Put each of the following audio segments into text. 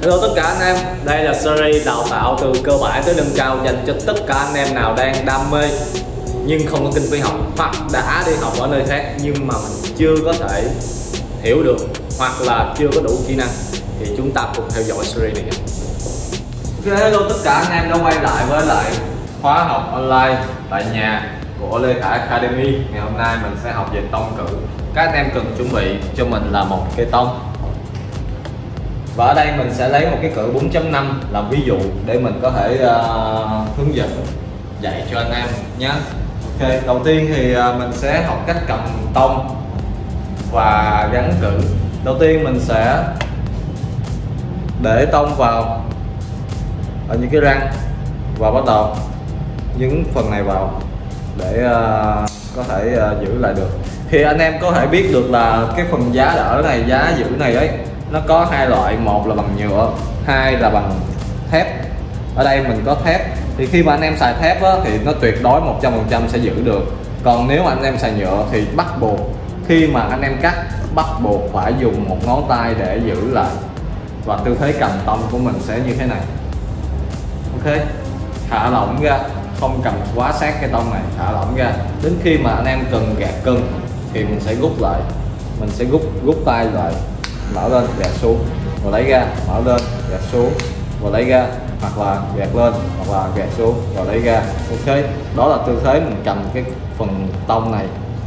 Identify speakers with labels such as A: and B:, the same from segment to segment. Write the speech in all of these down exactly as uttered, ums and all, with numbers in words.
A: Hello tất cả anh em, đây là series đào tạo từ cơ bản tới nâng cao dành cho tất cả anh em nào đang đam mê nhưng không có kinh phí học, hoặc đã đi học ở nơi khác nhưng mà mình chưa có thể hiểu được hoặc là chưa có đủ kỹ năng, thì chúng ta cùng theo dõi series này nhé. Ok, hello tất cả anh em đã quay lại với lại khóa học online tại nhà của Lê Khải Academy. Ngày hôm nay mình sẽ học về tông cử. Các anh em cần chuẩn bị cho mình là một cây tông. Và ở đây mình sẽ lấy một cái cử bốn chấm năm làm ví dụ để mình có thể uh, hướng dẫn dạy cho anh em nhé. Ok, đầu tiên thì uh, mình sẽ học cách cầm tông và gắn cử. Đầu tiên mình sẽ để tông vào ở những cái răng và bắt đầu nhấn phần này vào để uh, có thể uh, giữ lại được. Thì anh em có thể biết được là cái phần giá đỡ này, giá giữ này ấy, nó có hai loại, một là bằng nhựa, hai là bằng thép. Ở đây mình có thép, thì khi mà anh em xài thép á, thì nó tuyệt đối một trăm phần trăm sẽ giữ được. Còn nếu mà anh em xài nhựa thì bắt buộc khi mà anh em cắt, bắt buộc phải dùng một ngón tay để giữ lại, và tư thế cầm tông của mình sẽ như thế này. Ok, thả lỏng ra, không cầm quá sát cái tông này, thả lỏng ra đến khi mà anh em cần gạt cân thì mình sẽ rút lại, mình sẽ rút rút tay lại, mở lên gạt xuống và lấy ra, mở lên gạt xuống và lấy ra, hoặc là gạt lên hoặc là gạt xuống và lấy ra. Ok, đó là tư thế mình cầm cái phần tông này.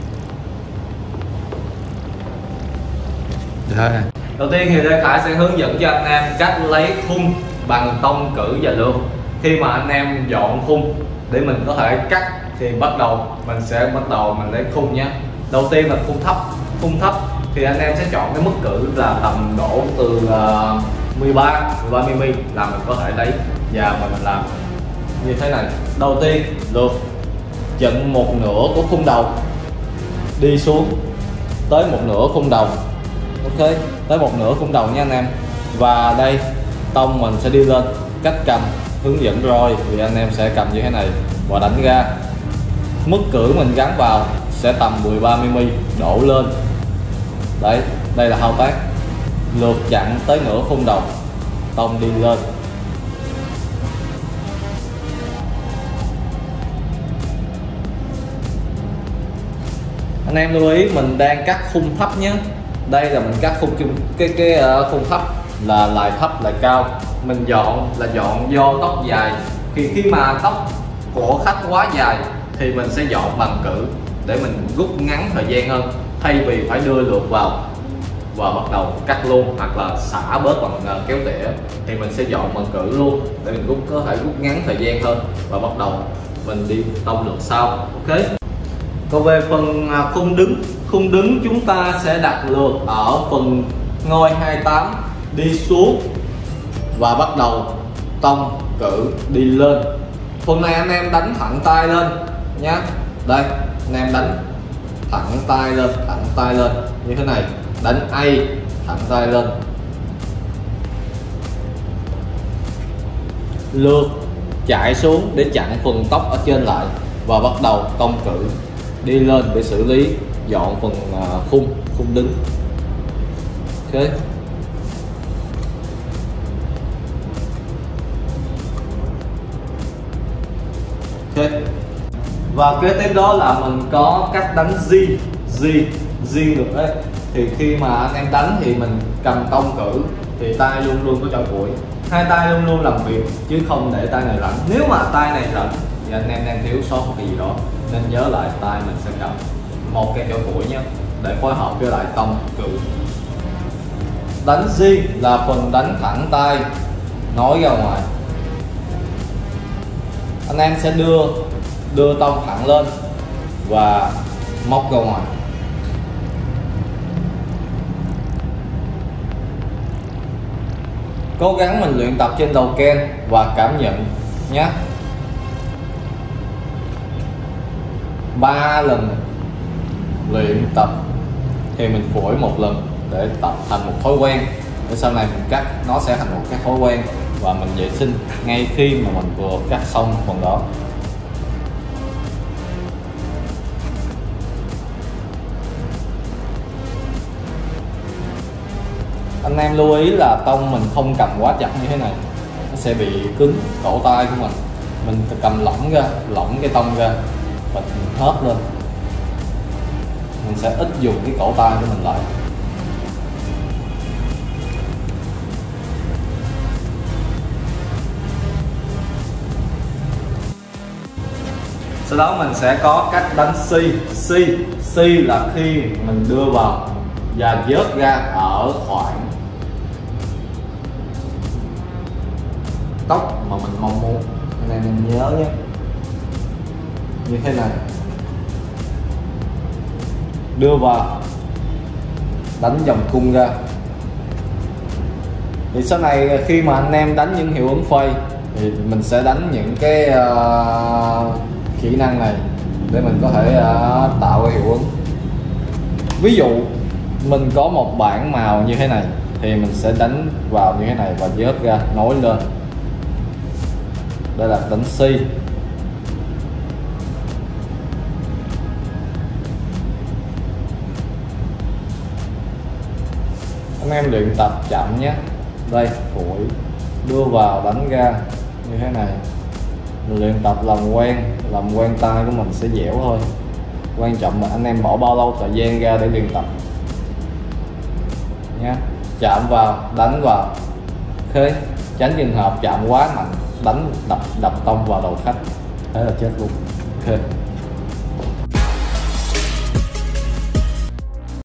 A: Đấy. Đầu tiên thì Lê Khải sẽ hướng dẫn cho anh em cách lấy khung bằng tông cử và lược. Khi mà anh em dọn khung để mình có thể cắt thì bắt đầu mình sẽ bắt đầu mình lấy khung nhé. Đầu tiên là khung thấp. Khung thấp thì anh em sẽ chọn cái mức cử là tầm độ từ uh, mười ba mi li mét là mình có thể lấy, và mình làm như thế này. Đầu tiên lược chận một nửa của khung đầu đi xuống tới một nửa khung đầu. Ok, tới một nửa khung đầu nha anh em. Và đây tông mình sẽ đi lên. Cách cầm hướng dẫn rồi thì anh em sẽ cầm như thế này và đánh ra. Mức cử mình gắn vào sẽ tầm mười ba mi li mét đổ lên. Đấy, đây là thao tác lược chặn tới nửa khung đầu, tông đi lên. Anh em lưu ý mình đang cắt khung thấp nhé. Đây là mình cắt khung cái cái uh, khung thấp là lại thấp lại cao. Mình dọn là dọn do tóc dài. Thì khi mà tóc của khách quá dài thì mình sẽ dọn bằng cử để mình rút ngắn thời gian hơn, thay vì phải đưa lược vào và bắt đầu cắt luôn hoặc là xả bớt bằng uh, kéo tỉa, thì mình sẽ dọn bằng cử luôn để mình rút có thể rút ngắn thời gian hơn và bắt đầu mình đi tông lược sau. Ok. Còn về phần uh, khung đứng, khung đứng chúng ta sẽ đặt lược ở phần ngôi hai mươi tám đi xuống và bắt đầu tông cử đi lên. Phần này anh em đánh thẳng tay lên nhé. Đây, anh em đánh thẳng tay lên, thẳng tay lên như thế này, đánh A thẳng tay lên. Lược chạy xuống để chặn phần tóc ở trên lại và bắt đầu tông cử đi lên để xử lý dọn phần uh, khung khung đứng. Ok. Ok. Và kế tiếp đó là mình có cách đánh G G G được đấy. Thì khi mà anh em đánh thì mình cầm tông cử thì tay luôn luôn có cho củi, hai tay luôn luôn làm việc chứ không để tay này rảnh. Nếu mà tay này rảnh thì anh em đang thiếu sót một cái gì đó, nên nhớ lại tay mình sẽ cầm một cái cho củi nhé, để phối hợp với lại tông cử. Đánh G là phần đánh thẳng tay nói ra ngoài. Anh em sẽ đưa đưa tông thẳng lên và móc ra ngoài. Cố gắng mình luyện tập trên đầu ken và cảm nhận nhé. Ba lần luyện tập thì mình phổi một lần để tập thành một thói quen, để sau này mình cắt nó sẽ thành một cái thói quen và mình vệ sinh ngay khi mà mình vừa cắt xong phần đó. Anh em lưu ý là tông mình không cầm quá chặt như thế này, nó sẽ bị cứng cổ tay của mình. Mình cầm lỏng ra, lỏng cái tông ra và mình hớt lên, mình sẽ ít dùng cái cổ tay của mình lại. Sau đó mình sẽ có cách đánh si. Si si là khi mình đưa vào và vớt ra ở khoảng tốc mà mình mong muốn. Cái này mình nhớ nhé, như thế này, đưa vào đánh vòng cung ra. Thì sau này khi mà anh em đánh những hiệu ứng phay thì mình sẽ đánh những cái uh, kỹ năng này để mình có thể uh, tạo cái hiệu ứng. Ví dụ mình có một bảng màu như thế này thì mình sẽ đánh vào như thế này và vớt ra nối lên. Đây là đánh si. Anh em luyện tập chậm nhé. Đây, phủi, đưa vào đánh ra như thế này. Mình luyện tập làm quen, làm quen tay của mình sẽ dẻo thôi. Quan trọng là anh em bỏ bao lâu thời gian ra để luyện tập nha. Chạm vào, đánh vào. Ok, tránh trường hợp chạm quá mạnh, đánh đập đập tông vào đầu khách, thế là chết luôn. Ok.